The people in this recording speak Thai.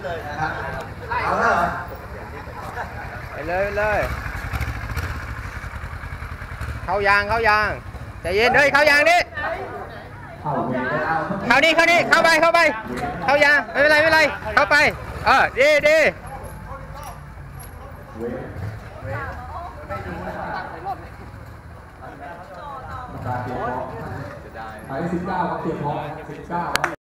เอาแล้วเหรอไปเลยเข้ายางใจเย็นเลยเข้ายางดิเข้านี่เข้าไปเข้ายางไม่เป็นไรเข้าไปดี 19 ครับเตรียมพร้อม19